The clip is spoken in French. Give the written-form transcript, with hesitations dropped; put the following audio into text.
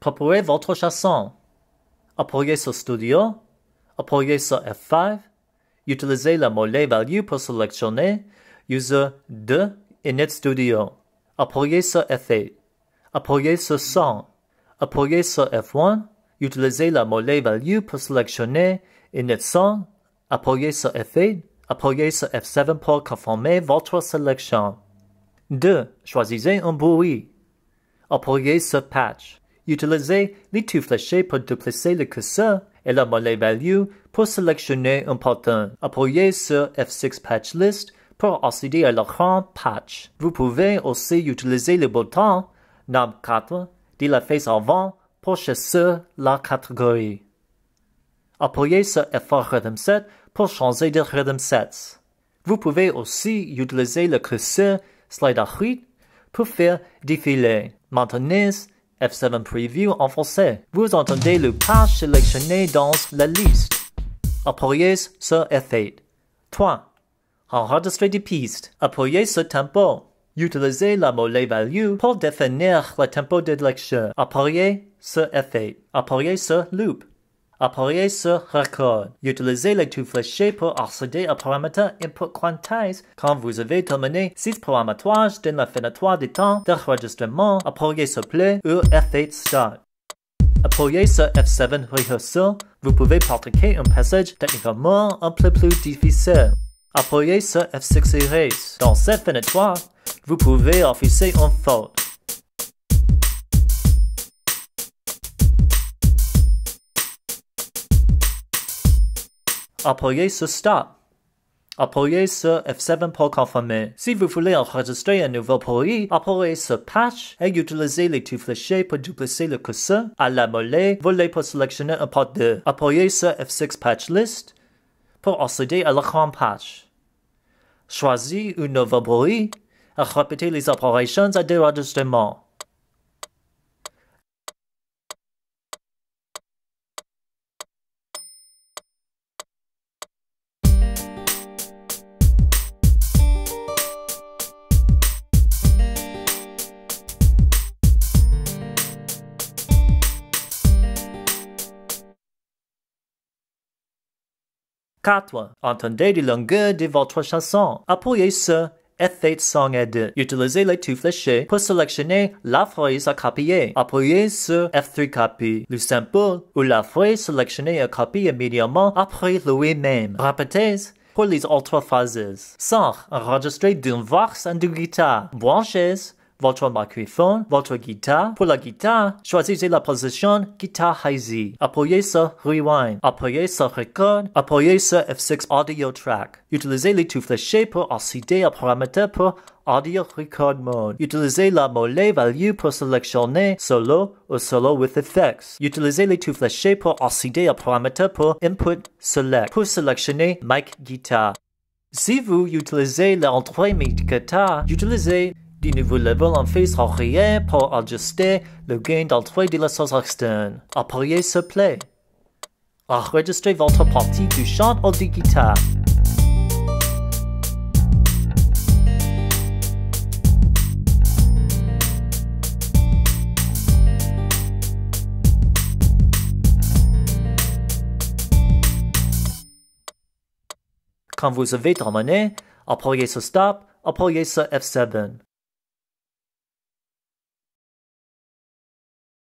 Préparez votre chanson. Appuyez sur Studio. Appuyez sur F5. Utilisez le mot-clé Value pour sélectionner User 2 Init Studio. Appuyez sur F8. Appuyez sur Son. Appuyez sur F1. Utilisez le mot-clé Value pour sélectionner Init Son. Appuyez sur F8. Appuyez sur F7 pour conformer votre sélection. 2. Choisissez un bruit. Appuyez sur Patch. Utilisez les tout fléchés pour duplicer le curseur et le mot-clé Value pour sélectionner un pattern. Appuyez sur F6 Patch List pour accéder à l'écran Patch. Vous pouvez aussi utiliser le bouton Nom 4 de la face avant pour choisir la catégorie. Appuyez sur F4 Rhythm Set pour changer de Rhythm Sets. Vous pouvez aussi utiliser le curseur Slide à droite pour faire défiler. Maintenez F7 Preview en français. Vous entendez le page sélectionné dans la liste. Appuyez sur F8. 3. Enregistrer des pistes. Appuyez sur Tempo. Utilisez le mot-clé Value pour définir le tempo de lecture. Appuyez sur F8. Appuyez sur Loop. Appuyez sur Record. Utilisez les tout fléchés pour accéder aux paramètres Input Quantize. Quand vous avez terminé 6 paramétrages dans la fenêtre de temps d'enregistrement, appuyez sur Play ou F8 Start. Appuyez sur F7 Rehearsal. Vous pouvez pratiquer un passage techniquement un peu plus difficile. Appuyez sur F6 Erase. Dans cette fenêtre, vous pouvez afficher une faute. Appuyez sur Stop. Appuyez sur F7 pour confirmer. Si vous voulez enregistrer un nouveau bruit, appuyez sur Patch et utilisez les tout fléchés pour duplicer le curseur à la mollet volée pour sélectionner un part 2. Appuyez sur F6 Patch List pour accéder à l'écran Patch. Choisissez un nouveau bruit et répétez les opérations d'enregistrement. Entendez la longueur de votre chanson. Appuyez sur F8 Song Edit. Utilisez les tout fléchés pour sélectionner la phrase à copier. Appuyez sur F3 Copy. Le sample ou la phrase sélectionnée est copiée immédiatement après lui-même. Répétez pour les autres phases. 5. Enregistrez d'une voix et d'une guitare. Branchez votre microphone, votre guitare. Pour la guitare, choisissez la position guitare easy. Appuyez sur Rewind. Appuyez sur Record. Appuyez sur F6 Audio Track. Utilisez les tout fléchés pour accéder aux paramètres pour Audio Record Mode. Utilisez la mot-clé Value pour sélectionner Solo ou Solo with Effects. Utilisez les tout fléchés pour accéder aux paramètres pour Input Select. Pour sélectionner Mic Guitar. Si vous utilisez l'entrée Mic Guitar, utilisez des nouveaux levels en phase arrière pour ajuster le gain d'entrée de la source externe. Appuyez sur Play. Enregistrez votre partie du chant ou du guitare. Quand vous avez terminé, appuyez sur Stop, appuyez sur F7.